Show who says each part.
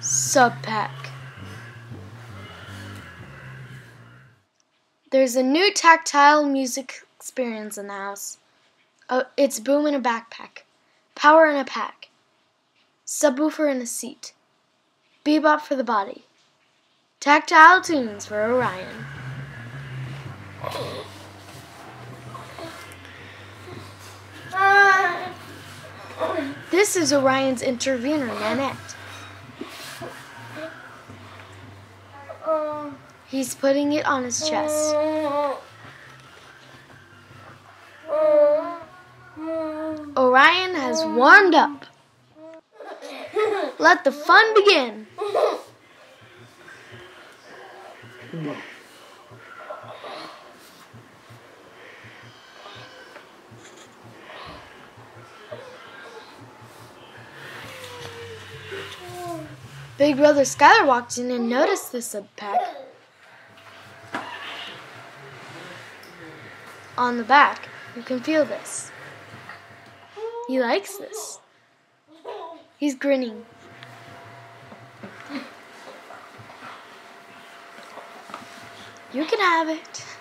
Speaker 1: SubPac. There's a new tactile music experience in the house. It's boom in a backpack, power in a pack, subwoofer in a seat, Bebop for the body, tactile tunes for Orion. This is Orion's intervener, Nanette. He's putting it on his chest. Orion has warmed up. Let the fun begin. Big brother Skylar walked in and noticed the SubPac. On the back, you can feel this. He likes this. He's grinning. You can have it.